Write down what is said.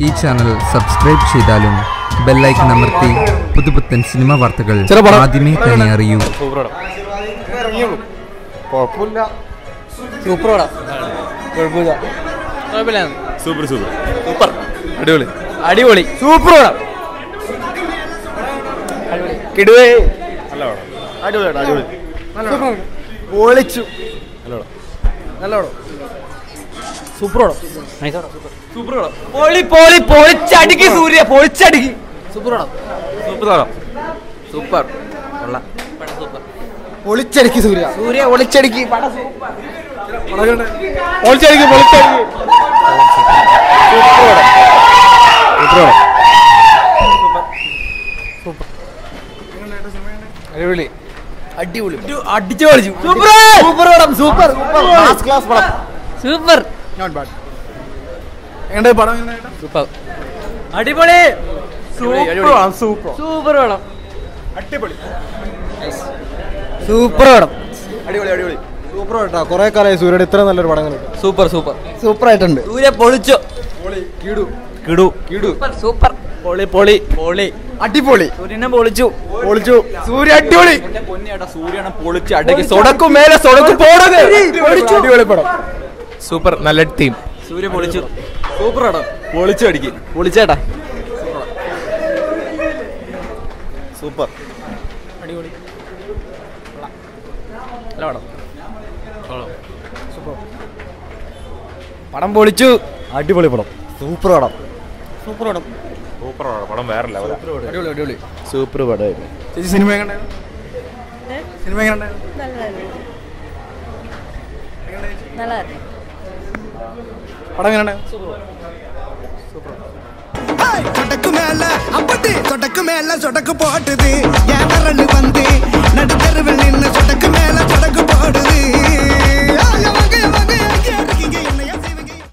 ഈ channel subscribe ചെയ്താലും bell icon അമർത്തി പുതുപുത്തൻ സിനിമ വാർത്തകൾ ആദ്യമേ തന്നെ അറിയൂ. അടിപൊളി സൂപ്പർ കിടുവേ പൊളിച്ചു നല്ല സൂപ്പർ സൂപ്പർ പൊളി പൊളി പൊളിച്ചടിക്ക് സൂര്യ പൊളിച്ചടിക്ക് സൂപ്പർ സൂപ്പർ സൂപ്പർ പൊളിച്ചടിക്ക് സൂര്യ സൂര്യ ഒളിച്ചടിക്ക് പൊളിച്ചടിക്ക് അടിപൊളി അടിപൊളി അടിച്ചു കളിച്ചു സൂപ്പർ സൂപ്പർ പടം സൂപ്പർ ഫസ്റ്റ് ക്ലാസ് പടം സൂപ്പർ നോട്ട് ബാഡ് എങ്ങനെയുണ്ട് പടം സൂപ്പർ അടിപൊളി സൂപ്പർ സൂപ്പർ സൂപ്പർ പടം അടിപൊളി സൂപ്പർ പടം അടിപൊളി അടിപൊളി സൂപ്പർ കേട്ടോ. കുറെ കാലമായി സൂര്യയുടെ ഇത്ര നല്ലൊരു പടങ്ങൾ. സൂപ്പർ സൂപ്പർ സൂപ്പർ ആയിട്ടുണ്ട്. സൂര്യ പൊളിച്ചു കിടു കിടു കിടു സൂപ്പർ പൊളി പൊളി പൊളി അടിപൊളി. സൂര്യനെ പൊളിച്ചു പൊളിച്ചു സൂര്യ അടിപൊളി പൊന്നിയാട്ടാ. സൂര്യനെ പൊളിച്ച് അടക്കി സൊടക്കും മേലെ സൊടക്കും പോടത് അടിപൊളി പടം സൂപ്പർ. നല്ല ടീം. സൂര്യ പൊളിച്ചു സൂപ്പർ പടം പൊളിച്ചു അടിക്കി പൊളിച്ചേട്ടാ സൂപ്പർ അടിപൊളി നല്ല പടം സൂപ്പർ പടം പൊളിച്ചു അടിപൊളി പടം സൂപ്പർ പടം സൂപ്പർ പടം സൂപ്പർ പടം വേറെ ലെവൽ അടിപൊളി അടിപൊളി സൂപ്പർ പടം. ചേച്ചി സിനിമ എങ്ങനെ സിനിമ എങ്ങനെ പടം എങ്ങനെ சொடக்கு மேல அப்படி சொடக்கு மேல சொடக்கு போட்டுது